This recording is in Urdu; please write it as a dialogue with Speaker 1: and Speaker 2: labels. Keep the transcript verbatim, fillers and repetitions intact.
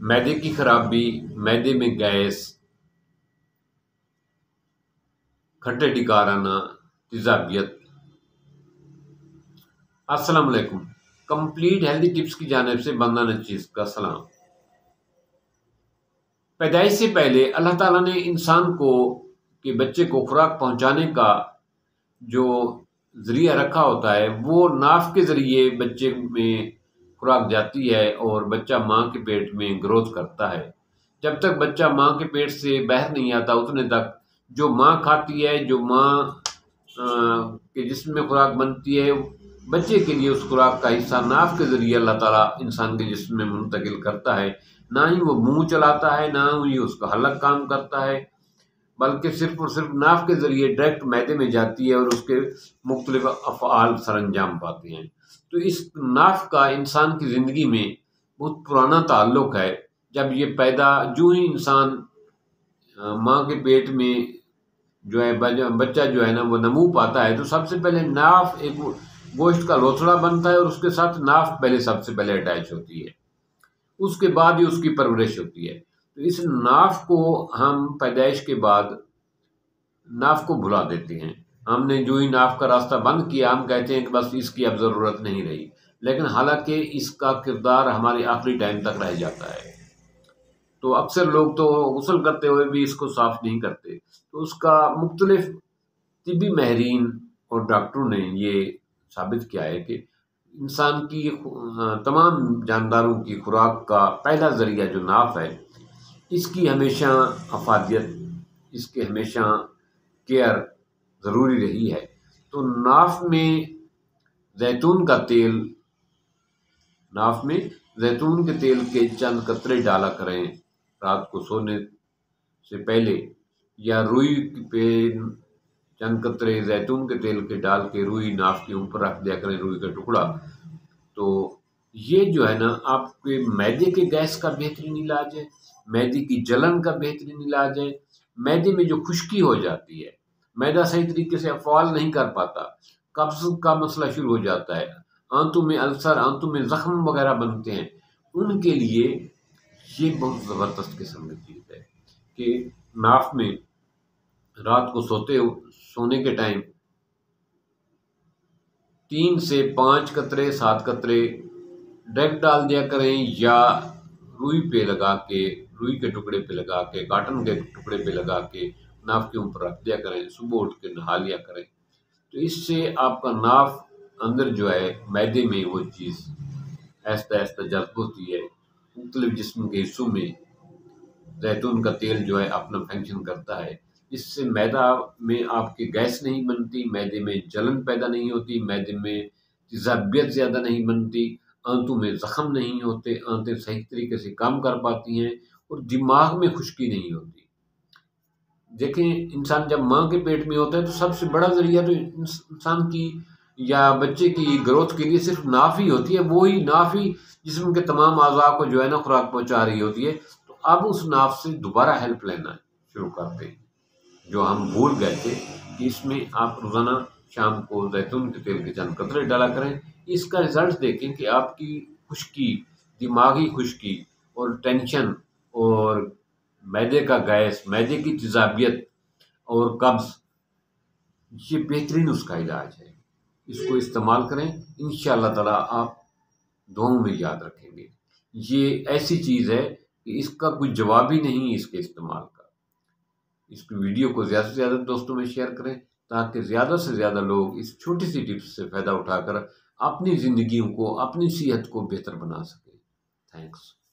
Speaker 1: معدے کی خرابی، معدے میں گیس، کھٹے ڈکار آنا، تیزابیت۔ السلام علیکم، کمپلیٹ ہیلدی ٹپس کی جانب سے بندہ نچیز کا سلام۔ پیدائش سے پہلے اللہ تعالیٰ نے انسان کو کہ بچے کو خوراک پہنچانے کا جو ذریعہ رکھا ہوتا ہے وہ ناف کے ذریعے بچے میں خوراک جاتی ہے اور بچہ ماں کے پیٹ میں گروتھ کرتا ہے۔ جب تک بچہ ماں کے پیٹ سے باہر نہیں آتا اتنے تک جو ماں کھاتی ہے، جو ماں کے جسم میں خوراک بنتی ہے، بچے کے لیے اس خوراک کا حصہ ناف کے ذریعے اللہ تعالیٰ انسان کے جسم میں منتقل کرتا ہے۔ نہ ہی وہ منہ چلاتا ہے، نہ ہی اس کا حلق کام کرتا ہے، بلکہ صرف اور صرف ناف کے ذریعے ڈائریکٹ معدے میں جاتی ہے اور اس کے مختلف افعال سر انجام پاتے ہیں۔ تو اس ناف کا انسان کی زندگی میں بہت پرانا تعلق ہے۔ جب یہ پیدا جو ہی انسان ماں کے پیٹ میں جو ہے بچہ جو ہے نا وہ نمو پاتا ہے تو سب سے پہلے ناف ایک گوشت کا لوتھڑا بنتا ہے اور اس کے ساتھ ناف پہلے سب سے پہلے اٹیچ ہوتی ہے، اس کے بعد ہی اس کی پرورش ہوتی ہے۔ تو اس ناف کو ہم پیدائش کے بعد ناف کو بھلا دیتے ہیں۔ ہم نے جو ہی ناف کا راستہ بند کیا ہم کہتے ہیں کہ بس اس کی اب ضرورت نہیں رہی، لیکن حالانکہ اس کا کردار ہمارے آخری ٹائم تک رہ جاتا ہے۔ تو اکثر لوگ تو غسل کرتے ہوئے بھی اس کو صاف نہیں کرتے۔ تو اس کا مختلف طبی ماہرین اور ڈاکٹروں نے یہ ثابت کیا ہے کہ انسان کی تمام جانداروں کی خوراک کا پہلا ذریعہ جو ناف ہے اس کی ہمیشہ افادیت، اس کے ہمیشہ کیئر ضروری رہی ہے۔ تو ناف میں زیتون کا تیل ناف میں زیتون کے تیل کے چند قطرے ڈالا کریں رات کو سونے سے پہلے، یا روئی پہ چند قطرے زیتون کے تیل کے ڈال کے روئی ناف کے اوپر رکھ دیا کریں، روئی کا ٹکڑا۔ تو یہ جو ہے نا آپ کے معدے کے گیس کا بہترین علاج ہے، معدے کی جلن کا بہترین علاج ہے۔ معدے میں جو خشکی ہو جاتی ہے، معدہ صحیح طریقے سے افعال نہیں کر پاتا، قبض کا مسئلہ شروع ہو جاتا ہے، آنتوں میں السر، آنتوں میں زخم وغیرہ بنتے ہیں، ان کے لیے یہ بہت زبردست قسم کی چیز ہے کہ ناف میں رات کو سوتے سونے کے ٹائم تین سے پانچ قطرے سات قطرے ڈائریکٹ ڈال دیا کریں، یا روئی پہ لگا کے روئی کے ٹکڑے پہ لگا کے کاٹن کے ٹکڑے پہ لگا کے ناف کے اوپر رکھ دیا کریں، صبح اٹھ کے نہا لیا کریں۔ تو اس سے آپ کا ناف اندر جو ہے معدے میں وہ چیز آہستہ آہستہ جذب ہوتی ہے، مختلف جسم کے حصوں میں زیتون کا تیل جو ہے اپنا فنکشن کرتا ہے۔ اس سے معدہ میں آپ کی گیس نہیں بنتی، معدے میں جلن پیدا نہیں ہوتی، معدے میں تیزابیت زیادہ نہیں بنتی، آنتوں میں زخم نہیں ہوتے، آنتیں صحیح طریقے سے کام کر پاتی ہیں، اور دماغ میں خشکی نہیں ہوتی۔ دیکھیں انسان جب ماں کے پیٹ میں ہوتا ہے تو سب سے بڑا ذریعہ تو انسان کی یا بچے کی گروتھ کے لیے صرف ناف ہی ہوتی ہے، وہی ناف ہی جسم کے تمام اعضاء کو جو ہے نا خوراک پہنچا رہی ہوتی ہے۔ تو اب اس ناف سے دوبارہ ہیلپ لینا شروع کرتے ہیں، جو ہم بھول گئے تھے کہ اس میں آپ روزانہ شام کو زیتون کے تیل کے چند قطرے ڈالا کریں۔ اس کا رزلٹ دیکھیں کہ آپ کی خشکی، دماغی خشکی اور ٹینشن اور معدے کا گیس، معدے کی تیزابیت اور قبض، یہ بہترین اس کا علاج ہے۔ اس کو استعمال کریں، انشاءاللہ تعالیٰ آپ دعاؤں میں یاد رکھیں گے۔ یہ ایسی چیز ہے کہ اس کا کوئی جواب ہی نہیں اس کے استعمال کا۔ اس کی ویڈیو کو زیادہ سے زیادہ دوستوں میں شیئر کریں تاکہ زیادہ سے زیادہ لوگ اس چھوٹی سی ٹپس سے فائدہ اٹھا کر اپنی زندگیوں کو، اپنی صحت کو بہتر بنا سکیں۔ تھینکس۔